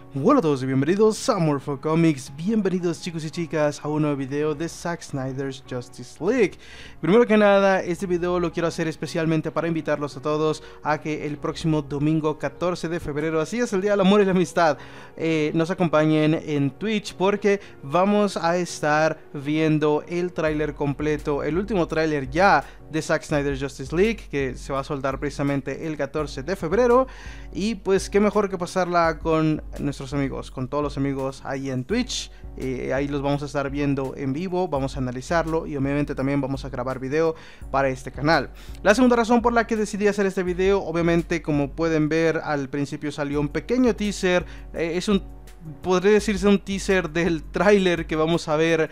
Hola a todos y bienvenidos a Morpho Comics, bienvenidos chicos y chicas a un nuevo video de Zack Snyder's Justice League. Primero que nada, este video lo quiero hacer especialmente para invitarlos a todos a que el próximo domingo 14 de febrero, así es el Día del Amor y la Amistad, nos acompañen en Twitch porque vamos a estar viendo el tráiler completo, el último tráiler ya de Zack Snyder's Justice League, que se va a soltar precisamente el 14 de febrero. Y pues qué mejor que pasarla con nuestros amigos, con todos los amigos ahí en Twitch. Ahí los vamos a estar viendo en vivo, vamos a analizarlo y obviamente también vamos a grabar video para este canal. La segunda razón por la que decidí hacer este video, obviamente como pueden ver al principio salió un pequeño teaser, podría decirse un teaser del tráiler que vamos a ver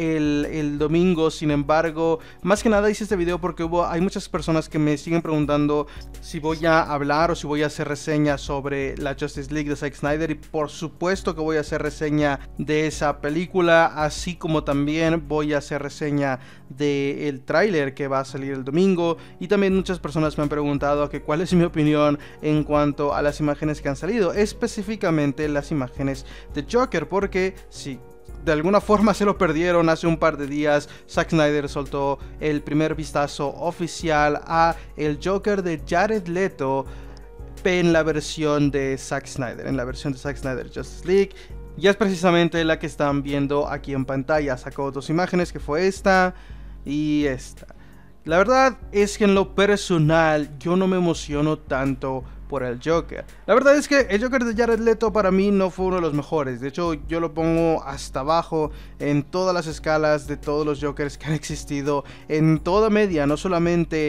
el domingo. Sin embargo, más que nada hice este video porque hay muchas personas que me siguen preguntando si voy a hablar o si voy a hacer reseña sobre la Justice League de Zack Snyder, y por supuesto que voy a hacer reseña de esa película, así como también voy a hacer reseña del tráiler que va a salir el domingo. Y también muchas personas me han preguntado que cuál es mi opinión en cuanto a las imágenes que han salido, específicamente las imágenes de Joker, porque si de alguna forma se lo perdieron, hace un par de días Zack Snyder soltó el primer vistazo oficial a el Joker de Jared Leto en la versión de Zack Snyder, Justice League. Y es precisamente la que están viendo aquí en pantalla. Sacó dos imágenes, que fue esta y esta. La verdad es que en lo personal yo no me emociono tanto por el Joker. La verdad es que el Joker de Jared Leto para mí no fue uno de los mejores. De hecho, yo lo pongo hasta abajo en todas las escalas de todos los Jokers que han existido en toda media, no solamente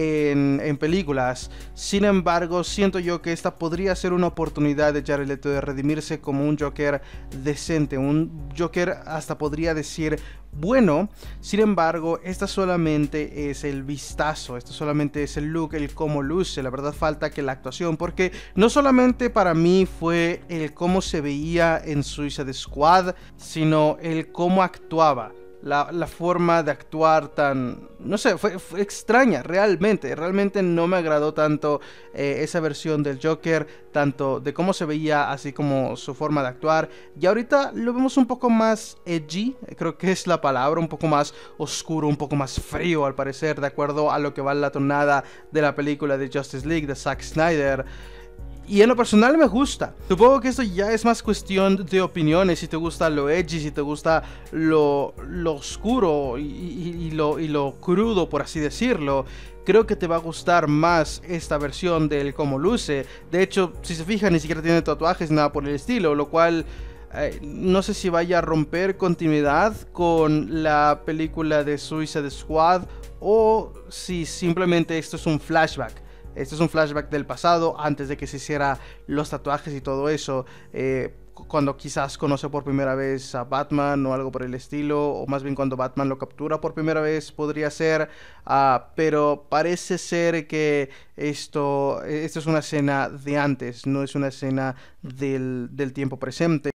en películas. Sin embargo, siento yo que esta podría ser una oportunidad de Jared Leto de redimirse como un Joker decente, un Joker hasta podría decir bueno. Sin embargo, esta solamente es el vistazo, esto solamente es el look, el cómo luce. La verdad falta que la actuación, porque no solamente para mí fue el cómo se veía en Suicide Squad, sino el cómo actuaba. La forma de actuar tan, no sé, fue extraña, realmente no me agradó tanto esa versión del Joker, tanto de cómo se veía así como su forma de actuar. Y ahorita lo vemos un poco más edgy, creo que es la palabra, un poco más oscuro, un poco más frío al parecer, de acuerdo a lo que va la tonada de la película de Justice League de Zack Snyder. Y en lo personal me gusta. Supongo que esto ya es más cuestión de opiniones. Si te gusta lo edgy, si te gusta lo oscuro y lo crudo, por así decirlo, creo que te va a gustar más esta versión del cómo luce. De hecho, si se fijan, ni siquiera tiene tatuajes, nada por el estilo, lo cual no sé si vaya a romper continuidad con la película de Suicide Squad o si simplemente esto es un flashback. Este es un flashback del pasado, antes de que se hiciera los tatuajes y todo eso, cuando quizás conoce por primera vez a Batman o algo por el estilo, o más bien cuando Batman lo captura por primera vez podría ser, pero parece ser que esto es una escena de antes, no es una escena del tiempo presente.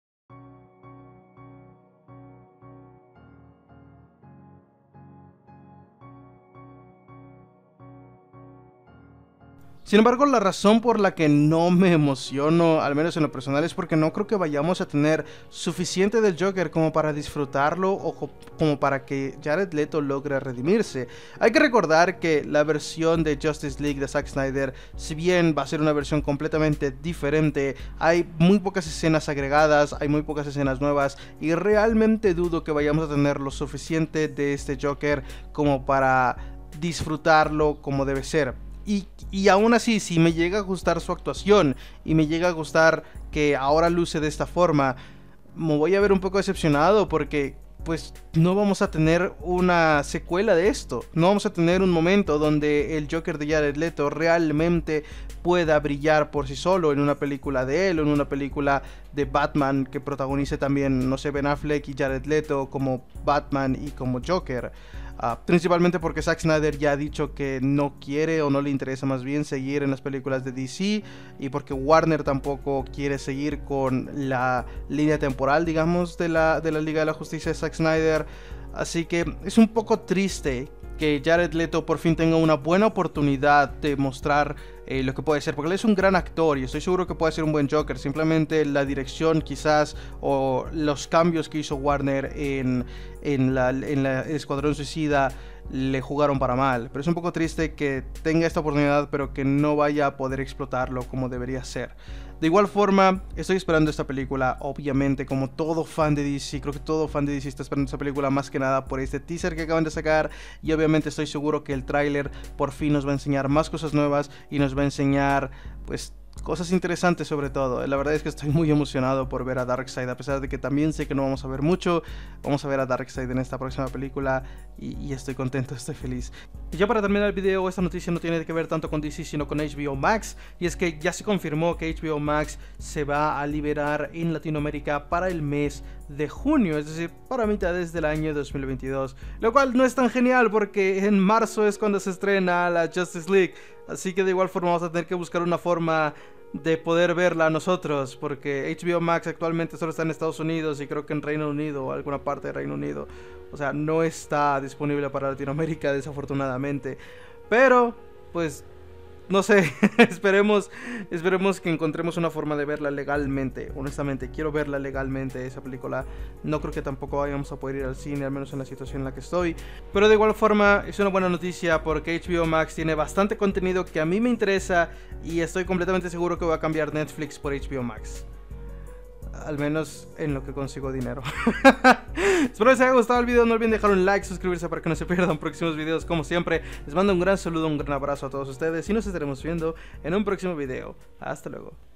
Sin embargo, la razón por la que no me emociono, al menos en lo personal, es porque no creo que vayamos a tener suficiente del Joker como para disfrutarlo o como para que Jared Leto logre redimirse. Hay que recordar que la versión de Justice League de Zack Snyder, si bien va a ser una versión completamente diferente, hay muy pocas escenas agregadas, hay muy pocas escenas nuevas y realmente dudo que vayamos a tener lo suficiente de este Joker como para disfrutarlo como debe ser. Y aún así, si me llega a gustar su actuación y me llega a gustar que ahora luce de esta forma, me voy a ver un poco decepcionado porque pues no vamos a tener una secuela de esto. No vamos a tener un momento donde el Joker de Jared Leto realmente pueda brillar por sí solo en una película de él o en una película de Batman que protagonice también, no sé, Ben Affleck y Jared Leto como Batman y como Joker. Principalmente porque Zack Snyder ya ha dicho que no quiere o no le interesa más bien seguir en las películas de DC, y porque Warner tampoco quiere seguir con la línea temporal, digamos, de la Liga de la Justicia de Zack Snyder. Así que es un poco triste que Jared Leto por fin tenga una buena oportunidad de mostrar lo que puede ser, porque él es un gran actor y estoy seguro que puede ser un buen Joker. Simplemente la dirección quizás o los cambios que hizo Warner en la Escuadrón Suicida le jugaron para mal, pero es un poco triste que tenga esta oportunidad pero que no vaya a poder explotarlo como debería ser. De igual forma, estoy esperando esta película, obviamente, como todo fan de DC. Creo que todo fan de DC está esperando esta película más que nada por este teaser que acaban de sacar. Y obviamente estoy seguro que el tráiler por fin nos va a enseñar más cosas nuevas y nos va a enseñar, pues, cosas interesantes sobre todo. La verdad es que estoy muy emocionado por ver a Darkseid, a pesar de que también sé que no vamos a ver mucho. Vamos a ver a Darkseid en esta próxima película y estoy contento, estoy feliz. Y ya para terminar el video, esta noticia no tiene que ver tanto con DC sino con HBO Max, y es que ya se confirmó que HBO Max se va a liberar en Latinoamérica para el mes de junio, es decir, para mitades del año 2022, lo cual no es tan genial porque en marzo es cuando se estrena la Justice League, así que de igual forma vamos a tener que buscar una forma de poder verla nosotros, porque HBO Max actualmente solo está en Estados Unidos y creo que en Reino Unido o alguna parte de Reino Unido, o sea, no está disponible para Latinoamérica desafortunadamente, pero pues no sé, esperemos que encontremos una forma de verla legalmente. Honestamente, quiero verla legalmente, esa película. No creo que tampoco vayamos a poder ir al cine, al menos en la situación en la que estoy. Pero de igual forma, es una buena noticia porque HBO Max tiene bastante contenido que a mí me interesa y estoy completamente seguro que voy a cambiar Netflix por HBO Max. Al menos en lo que consigo dinero. Espero les haya gustado el video. No olviden dejar un like, suscribirse para que no se pierdan próximos videos. Como siempre, les mando un gran saludo, un gran abrazo a todos ustedes y nos estaremos viendo en un próximo video. Hasta luego.